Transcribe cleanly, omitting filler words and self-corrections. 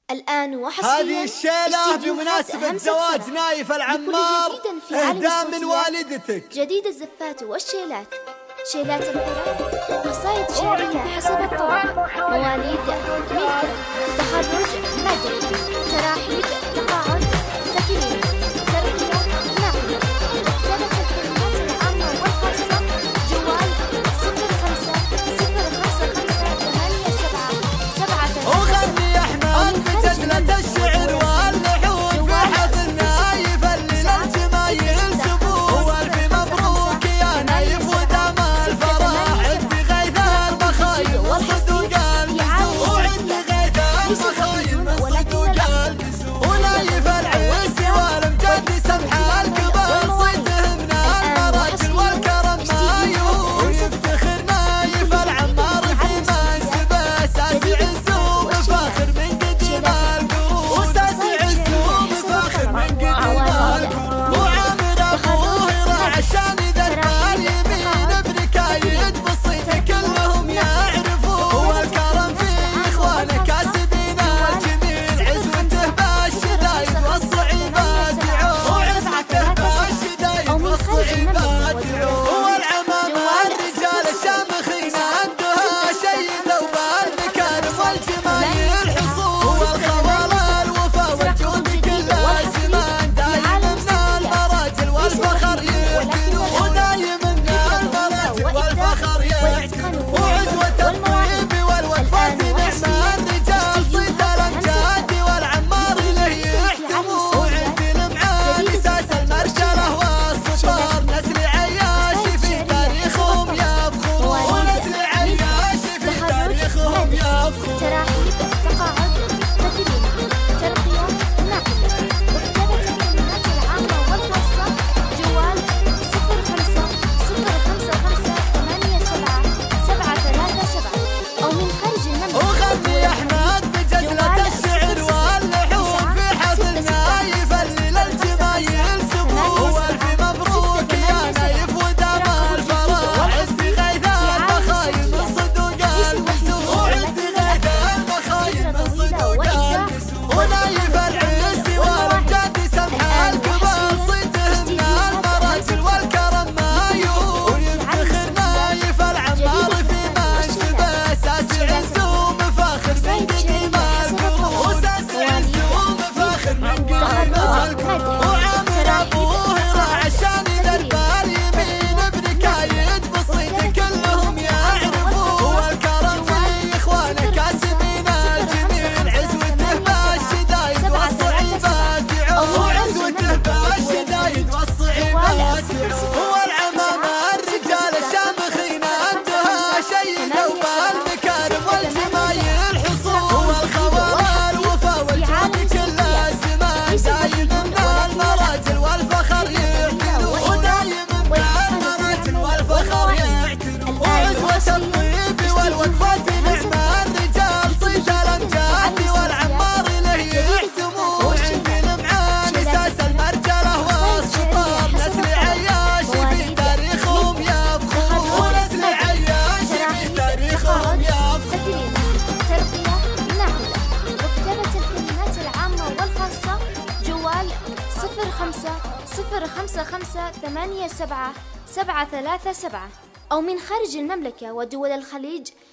الآن وحصريا هذه الشيلة بمناسبة زواج نايف العمار إهداء من والدتك. جديد الزفات والشيلات، شيلات الحرة، قصائد شعرية حسب الطلب، مواليد، ملك، تخرج، مدح، تراحيب، تقاعد، تكريم، ترقية، نقل، مكتبة الكلمات العامة والخاصة، جوال 05005587 وغني أحمد بجدلة الشعر واللحون في حفل نايف اللي للجمايل سبوع. والف مبروك يا نايف ودام الفرح، عندي غيث المخايم وصدوق البسوع، وعندي غيث المخايم وصدوق البسوع. ونايف العز والامجاد سمح الكبار، صيته من المراجل والكرم ما يهون. ويفتخر نايف العمار في منسبه، ساسي عز ومفاخر من قديم القرون. وساسي عز ومفاخر من قديم القرون. وعامر ابوه راعى الشان ذا اليمين، بنكايد بالصيت كلهم يعرفون. والكرم في اخوانه كاسبين الجميل، عزوته بالشدايد والصعيبات يعود. وعزوته بالشدايد والصعيبات يعود. والعمام الرجال الشامخين عندها شي ذوب المكارم والجمايل حصول. والخوال الوفا والجود كل الزمان، دايم من المراجل والفخر يعتنون. ودايم من المراجل والفخر يعتنون. وعزوة الطيب والوفاة نعم الرجال، صيت الامجاد والعمار له يحتمون. وعند المعاني ساس المرجله والصفار، نسل عياش في تاريخهم يفخرون. ونسل عياش في تاريخهم يفخرون. تراحيب، تقاعد، تكريم، ترقية، نقل، مكتبة الكلمات العامة والخاصة، جوال 055587 أو من خارج المملكة. وغني أحمد بجدلة الشعر واللحون في حفل نايف اللي للجمايل سبوع. والف مبروك يا نايف ودام الفرح، عندي غيث المخايم صدوق البسوع. وعندي غيث المخايم صدوق البسوع. ونايف العز والامجاد سمح الكبار، صيته من المراجل والكرم ما يهون. ويفتخر نايف العمار في منسبه، ساسي عز ومفاخر من قديم القرون. وساسي عز ومفاخر من قديم القرون. وعامر ابوه راعى الشان ذا اليمين، بنكايد بالصيت كلهم يعرفون. والكرم في اخوانه كاسبين الجميل، عزوته بالشدايد والصعيبات يعود. وعزوته بالشدايد والصعيبات يعود. والعمام الرجال الشامخين عندها شي ذوب المكارم والجمايل حصول. والخوال الوفا والجود كل الزمان، دايم من المراجل والفخر يعتنون. ودايم من المراجل والفخر يعتنون. وعزوة الطيب والوقفات نعم الرجال، صيت الامجاد والعمار له يحتمون. وعند المعاني ساس المرجله والصفار، نسل عياش في تاريخهم يفخرون. ونسل عياش في تاريخهم يفخرون. تكريم، ترقية، نقل، مكتبة الكلمات العامة والخاصة، جوال 05005587 أو من خارج المملكة ودول الخليج